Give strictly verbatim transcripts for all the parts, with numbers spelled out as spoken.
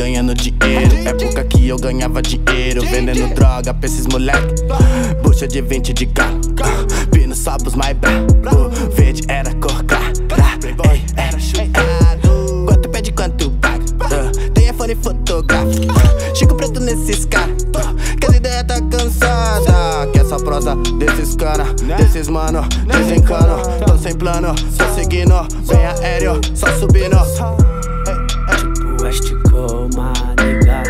ganhando dinheiro. Época que eu ganhava dinheiro vendendo droga pra esses moleque. Bucha de vinte de carro, pino sabos mais brabo. Verde era cor clara, ei, era chutado. Quanto pede, quanto paga, tem iPhone fotográfico. Chico preto nesses caras, que as ideias tá cansada. Que essa prosa desses cana, desses mano, desencano. Tô sem plano, só seguindo, bem aéreo, só subindo. Tipo West Coma, nega.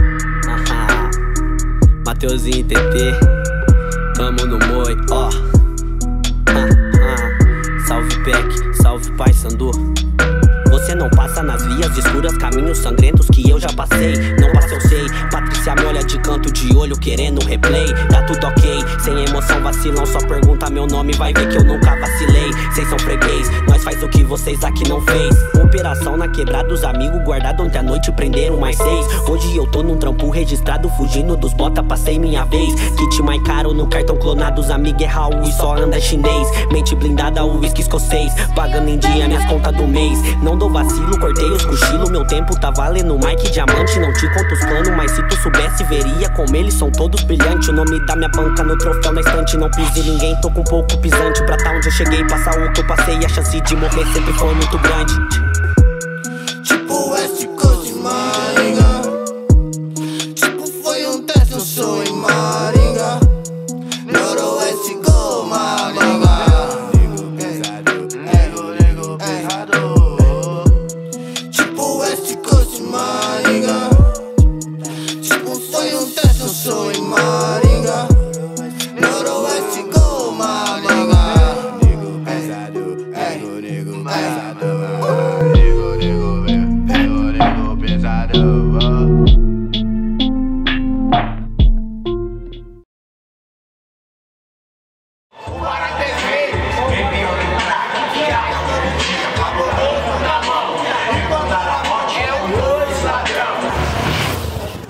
Mateuzinho T T, tamo no moi, ó. Ah, ah. Salve Peck, salve Pai Sandu. Você não passa nas vias escuras, caminhos sangrentos que eu já passei. Não passa, eu sei. Patrícia me olha de canto de olho querendo um replay. Tá tudo ok, sem emoção vacilão. Só pergunta meu nome, vai ver que eu nunca vacilei. Cês são freguês, nós faz o que vocês aqui não fez. Operação na quebrada, os amigos guardados ontem à noite prenderam mais seis. Hoje eu tô num trampo registrado, fugindo dos bota, passei minha vez. Kit mais caro no cartão clonado, os amigos é Raul e só anda chinês. Mente blindada, o whisky escocês, pagando em dia minhas contas do mês. Não dou vacilo, cortei os cochilos, meu tempo tá valendo mais que diamante. Não te conto os planos, mas se tu soubesse veria como eles são todos brilhantes. O nome da minha banca no troféu na estante, não pise ninguém, tô com um pouco pisante. Pra tá onde eu cheguei, passar o que eu passei, a chance de morrer sempre foi muito grande.